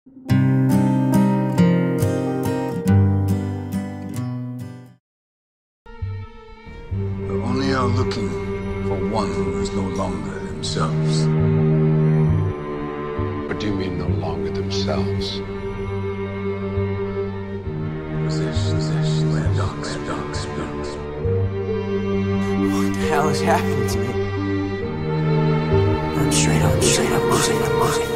We only are looking for one who is no longer themselves. What do you mean, no longer themselves? Possession, where dark spirits. What the hell is happening to me? I'm straight up losing my mind.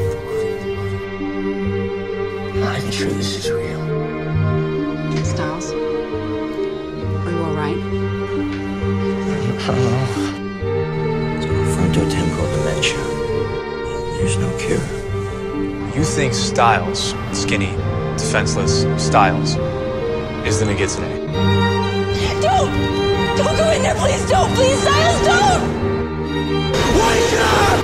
I'm not even sure this is real. Styles, are you alright? It's called frontotemporal dementia. There's no cure. You think Styles, skinny, defenseless Styles, is gonna get today? Don't! Don't go in there, please don't! Please, Styles, don't! Wake up!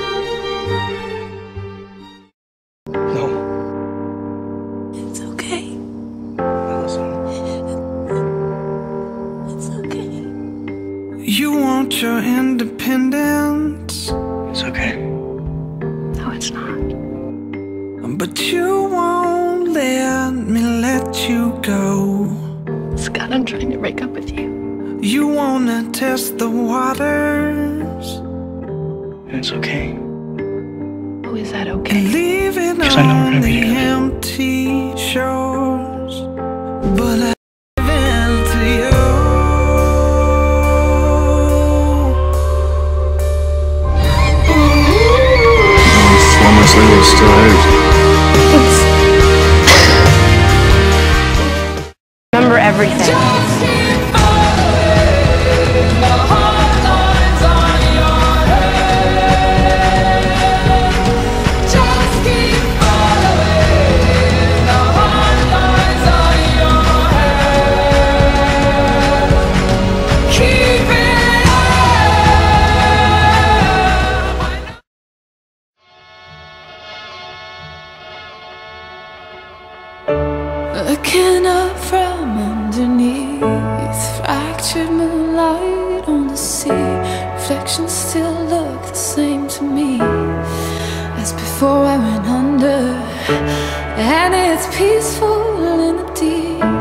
No. It's okay. Allison. It's okay. You want your independence, It's okay. No, it's not. but you won't let me let you go. Scott, I'm trying to break up with you. You wanna test the waters It's okay. Oh, is that okay? and leave it Because I know we're on gonna be the together. empty shores, but I give in to you. Four months later, it's still hurt. Remember everything. Looking up from underneath, fractured moonlight on the sea. Reflections still look the same to me as before I went under. And it's peaceful in the deep.